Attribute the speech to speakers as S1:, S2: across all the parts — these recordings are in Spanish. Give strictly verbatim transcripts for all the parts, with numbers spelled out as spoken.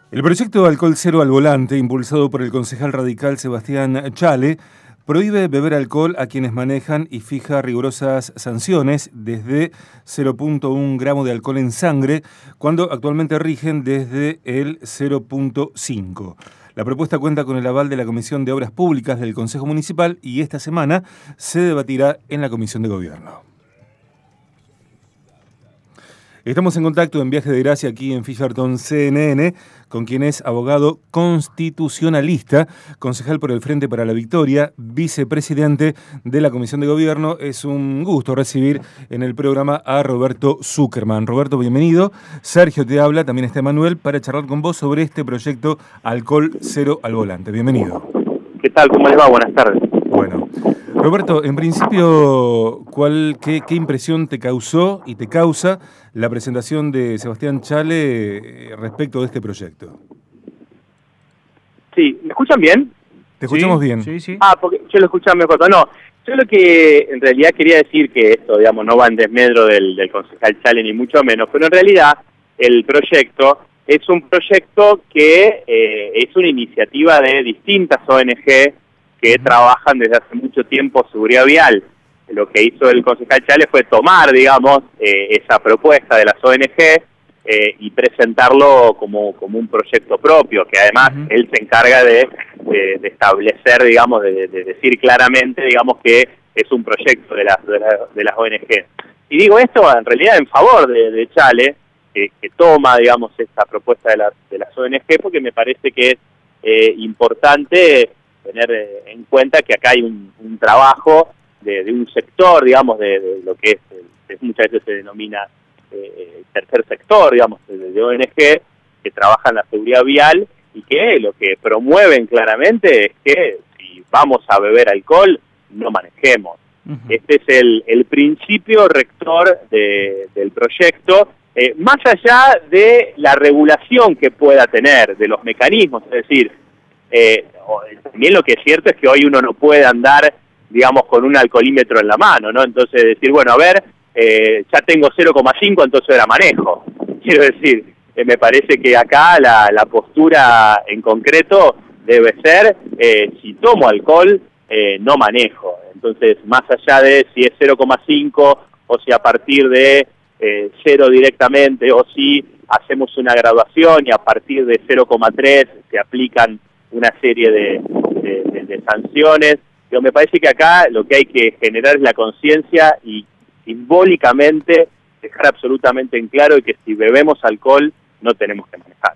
S1: El proyecto Alcohol Cero al Volante, impulsado por el concejal radical Sebastián Chale, prohíbe beber alcohol a quienes manejan y fija rigurosas sanciones desde cero punto uno gramo de alcohol en sangre, cuando actualmente rigen desde el cero punto cinco. La propuesta cuenta con el aval de la Comisión de Obras Públicas del Consejo Municipal y esta semana se debatirá en la Comisión de Gobierno. Estamos en contacto en Viaje de Gracia aquí en Fisherton C N N con quien es abogado constitucionalista, concejal por el Frente para la Victoria, vicepresidente de la Comisión de Gobierno. Es un gusto recibir en el programa a Roberto Zuckerman. Roberto, bienvenido. Sergio te habla, también está Manuel, para charlar con vos sobre este proyecto Alcohol Cero al Volante. Bienvenido.
S2: ¿Qué tal? ¿Cómo les va? Buenas tardes.
S1: Bueno, Roberto, en principio, ¿cuál, qué, qué impresión te causó y te causa la presentación de Sebastián Chale respecto de este proyecto?
S2: Sí, ¿me escuchan bien?
S1: Te escuchamos
S2: ¿Sí?
S1: bien.
S2: Sí, sí. Ah, porque yo lo escuchaba mejor. No, yo lo que en realidad quería decir que esto, digamos, no va en desmedro del, del concejal Chale ni mucho menos, pero en realidad el proyecto es un proyecto que eh, es una iniciativa de distintas O N G que trabajan desde hace mucho tiempo seguridad vial. Lo que hizo el concejal Chale fue tomar, digamos, eh, esa propuesta de las O N G eh, y presentarlo como, como un proyecto propio, que además uh-huh. él se encarga de, de, de establecer, digamos, de, de decir claramente, digamos, que es un proyecto de las, de, la, de las O N G. Y digo esto en realidad en favor de, de Chale, que, que toma, digamos, esta propuesta de, la, de las O N G, porque me parece que es eh, importante tener eh, en cuenta que acá hay un, un trabajo de, de un sector, digamos, de, de lo que es, que muchas veces se denomina eh, tercer sector, digamos, de, de O N G, que trabaja en la seguridad vial y que lo que promueven claramente es que si vamos a beber alcohol, no manejemos. Uh-huh. Este es el, el principio rector de, del proyecto, eh, más allá de la regulación que pueda tener, de los mecanismos, es decir, Eh, también lo que es cierto es que hoy uno no puede andar, digamos, con un alcoholímetro en la mano, ¿no? Entonces decir, bueno, a ver, eh, ya tengo cero coma cinco, entonces la manejo. Quiero decir, eh, me parece que acá la, la postura en concreto debe ser, eh, si tomo alcohol, eh, no manejo. Entonces, más allá de si es cero coma cinco o si a partir de eh, cero directamente o si hacemos una graduación y a partir de cero coma tres se aplican una serie de, de, de, de sanciones, pero me parece que acá lo que hay que generar es la conciencia y simbólicamente dejar absolutamente en claro que si bebemos alcohol no tenemos que manejar.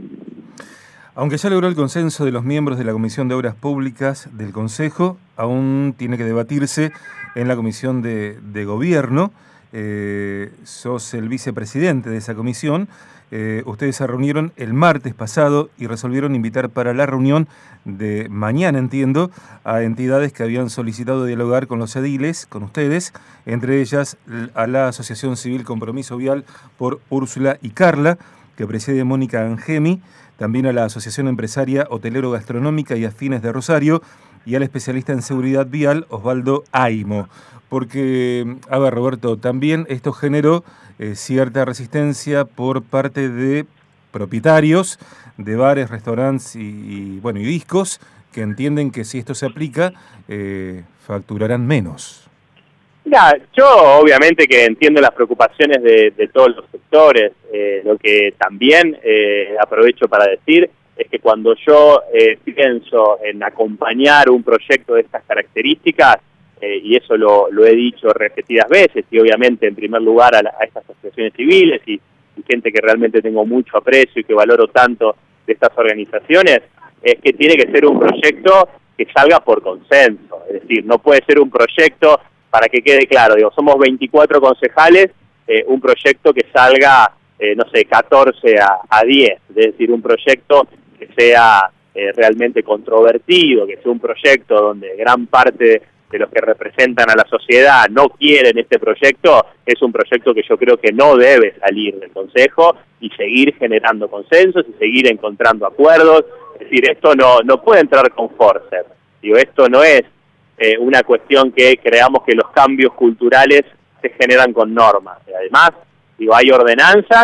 S1: Aunque ya logró el consenso de los miembros de la Comisión de Obras Públicas del Consejo, aún tiene que debatirse en la Comisión de, de Gobierno. Eh, sos el vicepresidente de esa comisión. Eh, ustedes se reunieron el martes pasado y resolvieron invitar para la reunión de mañana, entiendo, a entidades que habían solicitado dialogar con los ediles, con ustedes, entre ellas a la Asociación Civil Compromiso Vial por Úrsula y Carla, que preside Mónica Angemi, también a la Asociación Empresaria Hotelero Gastronómica y Afines de Rosario, y al especialista en seguridad vial, Osvaldo Aimo. Porque, a ver, Roberto, también esto generó eh, cierta resistencia por parte de propietarios de bares, restaurantes y, y, bueno, y discos que entienden que si esto se aplica, eh, facturarán menos.
S2: Mira, yo obviamente que entiendo las preocupaciones de, de todos los sectores. Eh, lo que también eh, aprovecho para decir es que cuando yo eh, pienso en acompañar un proyecto de estas características, eh, y eso lo, lo he dicho repetidas veces, y obviamente en primer lugar a, la, a estas asociaciones civiles y, y gente que realmente tengo mucho aprecio y que valoro tanto de estas organizaciones, es que tiene que ser un proyecto que salga por consenso. Es decir, no puede ser un proyecto, para que quede claro, digo, somos veinticuatro concejales, eh, un proyecto que salga, eh, no sé, catorce a diez, es decir, un proyecto que sea eh, realmente controvertido, que sea un proyecto donde gran parte de los que representan a la sociedad no quieren este proyecto, es un proyecto que yo creo que no debe salir del Consejo y seguir generando consensos y seguir encontrando acuerdos. Es decir, esto no, no puede entrar con force. Digo, esto no es eh, una cuestión que creamos que los cambios culturales se generan con normas. Además, digo, hay ordenanzas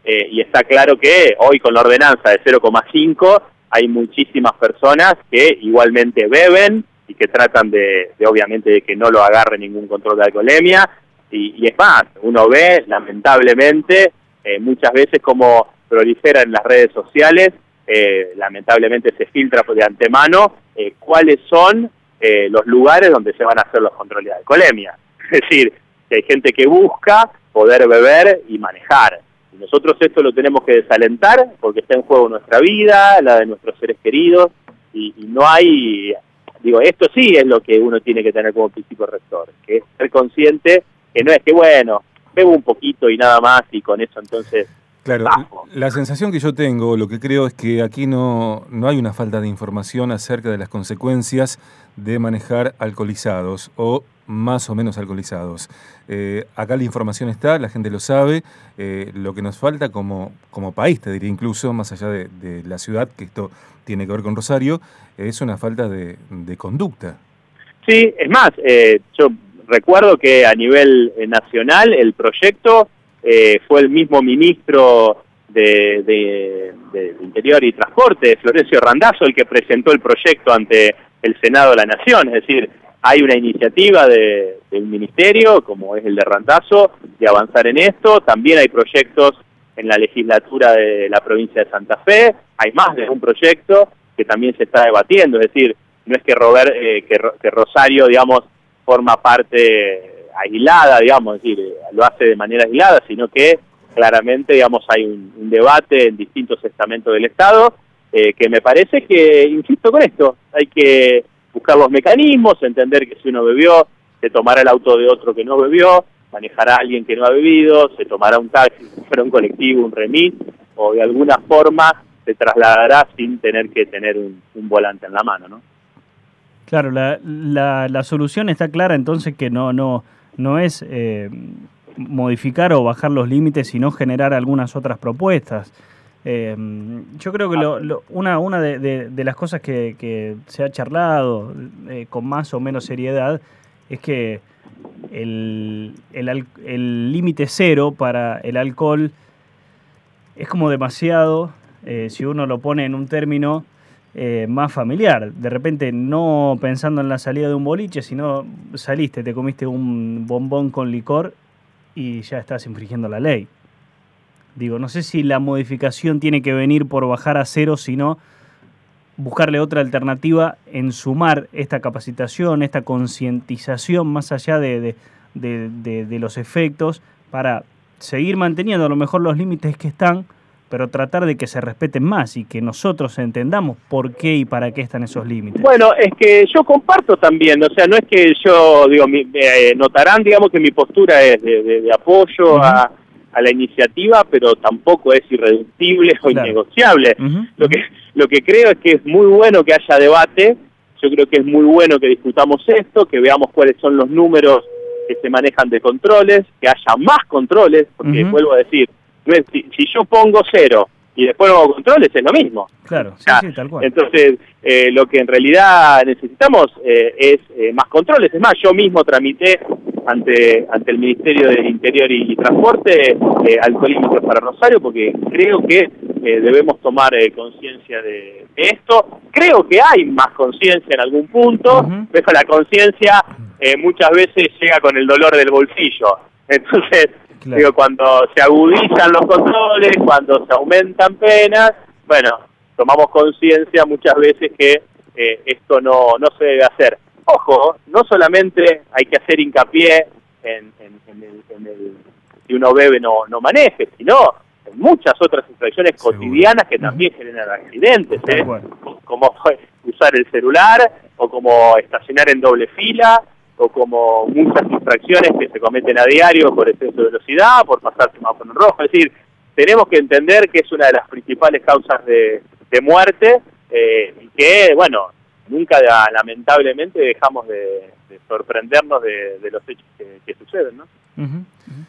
S2: eh, y está claro que hoy con la ordenanza de cero coma cinco hay muchísimas personas que igualmente beben y que tratan de, de obviamente de que no lo agarre ningún control de alcoholemia, y, y es más, uno ve lamentablemente eh, muchas veces como prolifera en las redes sociales, eh, lamentablemente se filtra de antemano eh, cuáles son eh, los lugares donde se van a hacer los controles de alcoholemia. Es decir, que hay gente que busca poder beber y manejar. Y nosotros esto lo tenemos que desalentar porque está en juego nuestra vida, la de nuestros seres queridos, y, y no hay, digo, esto sí es lo que uno tiene que tener como principio rector, que es ser consciente que no es que, bueno, bebo un poquito y nada más y con eso entonces...
S1: Claro, la sensación que yo tengo, lo que creo es que aquí no, no hay una falta de información acerca de las consecuencias de manejar alcoholizados o más o menos alcoholizados. Eh, acá la información está, la gente lo sabe, eh, lo que nos falta como, como país, te diría incluso, más allá de, de la ciudad, que esto tiene que ver con Rosario, es una falta de, de conducta. Sí, es más, eh, yo recuerdo que a nivel eh, nacional el proyecto... Eh, fue el mismo ministro de, de, de Interior y Transporte, Florencio Randazzo, el que presentó el proyecto ante el Senado de la Nación. Es decir, hay una iniciativa de, del ministerio, como es el de Randazzo, de avanzar en esto. También hay proyectos en la legislatura de la provincia de Santa Fe. Hay más de un proyecto que también se está debatiendo. Es decir, no es que, Robert, eh, que, que Rosario, digamos, forma parte... aislada, digamos, es decir, lo hace de manera aislada, sino que claramente, digamos, hay un, un debate en distintos estamentos del Estado, eh, que me parece que, insisto con esto, hay que buscar los mecanismos, entender que si uno bebió, se tomará el auto de otro que no bebió, manejará a alguien que no ha bebido, se tomará un taxi, si fuera un colectivo, un remis, o de alguna forma se trasladará sin tener que tener un, un volante en la mano, ¿no?
S3: Claro, la, la, la solución está clara, entonces, que no... no no es eh, modificar o bajar los límites, sino generar algunas otras propuestas. Eh, yo creo que lo, lo, una, una de, de, de las cosas que, que se ha charlado eh, con más o menos seriedad es que el el límite cero para el alcohol es como demasiado, eh, si uno lo pone en un término Eh, más familiar, de repente no pensando en la salida de un boliche, sino saliste, te comiste un bombón con licor y ya estás infringiendo la ley. Digo, no sé si la modificación tiene que venir por bajar a cero, sino buscarle otra alternativa en sumar esta capacitación, esta concientización más allá de, de, de, de, de los efectos, para seguir manteniendo a lo mejor los límites que están, pero tratar de que se respeten más y que nosotros entendamos por qué y para qué están esos límites.
S2: Bueno, es que yo comparto también, o sea, no es que yo, digo, mi, eh, notarán, digamos, que mi postura es de, de, de apoyo uh-huh. a, a la iniciativa, pero tampoco es irreductible o claro. innegociable. Uh-huh. Lo que, lo que creo es que es muy bueno que haya debate, yo creo que es muy bueno que discutamos esto, que veamos cuáles son los números que se manejan de controles, que haya más controles, porque uh-huh. vuelvo a decir, Si, si yo pongo cero y después no hago controles, es lo mismo.
S3: Claro, sí,
S2: ah,
S3: sí, tal cual.
S2: Entonces, eh, lo que en realidad necesitamos eh, es eh, más controles. Es más, yo mismo tramité ante ante el Ministerio del Interior y, y Transporte eh, alcoholímetros para Rosario, porque creo que eh, debemos tomar eh, conciencia de, de esto. Creo que hay más conciencia en algún punto, uh-huh. pero la conciencia eh, muchas veces llega con el dolor del bolsillo. Entonces... Claro. Digo, cuando se agudizan los controles, cuando se aumentan penas, bueno, tomamos conciencia muchas veces que eh, esto no, no se debe hacer. Ojo, no solamente hay que hacer hincapié en, en, en, el, en el si uno bebe no, no maneje, sino en muchas otras infracciones Seguro. cotidianas que también uh-huh. generan accidentes, ¿eh? Bueno. Como usar el celular, o como estacionar en doble fila, o como muchas infracciones que se cometen a diario por exceso de velocidad, por pasar semáforo en rojo. Es decir, tenemos que entender que es una de las principales causas de, de muerte eh, y que, bueno, nunca lamentablemente dejamos de, de sorprendernos de, de los hechos que, que suceden, ¿no?
S1: Uh-huh.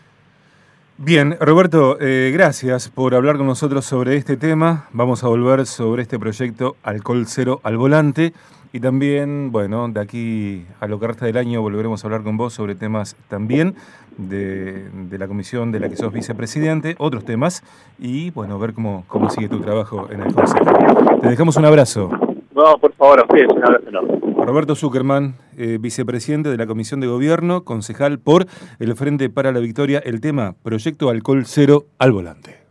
S1: Bien, Roberto, eh, gracias por hablar con nosotros sobre este tema. Vamos a volver sobre este proyecto Alcohol Cero al Volante. Y también, bueno, de aquí a lo que resta del año volveremos a hablar con vos sobre temas también de, de la comisión de la que sos vicepresidente, otros temas, y bueno, ver cómo, cómo sigue tu trabajo en el Consejo. Te dejamos un abrazo.
S2: No, por favor, a ustedes, un abrazo enorme.
S1: Roberto Zuckerman, eh, vicepresidente de la Comisión de Gobierno, concejal por el Frente para la Victoria, el tema Proyecto Alcohol Cero al Volante.